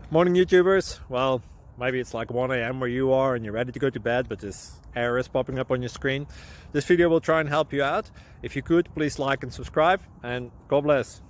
Morning YouTubers. Well, maybe it's like 1 a.m. where you are and you're ready to go to bed, but this error is popping up on your screen. This video will try and help you out. If you could, please like and subscribe, and God bless.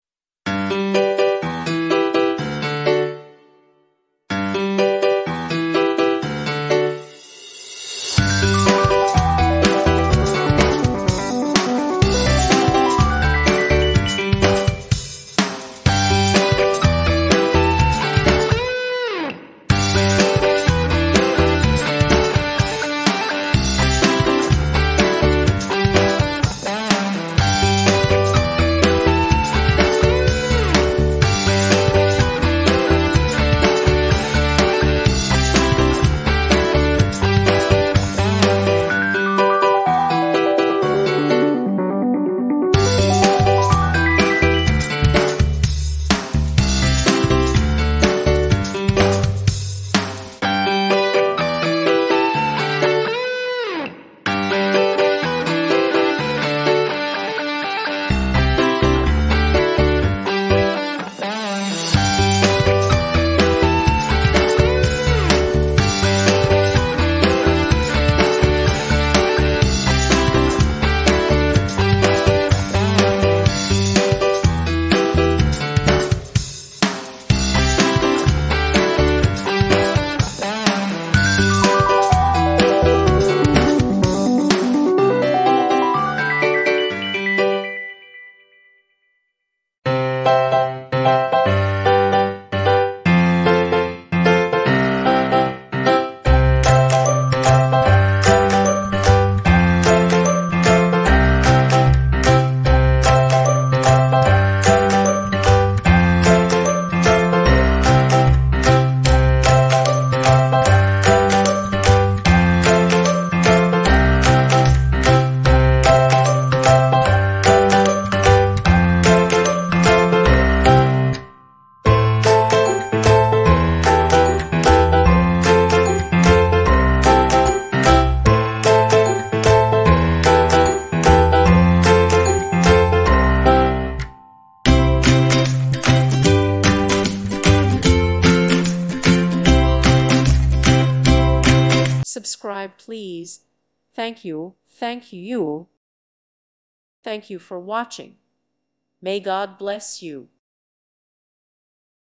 Subscribe, please. Thank you. Thank you. Thank you for watching. May God bless you.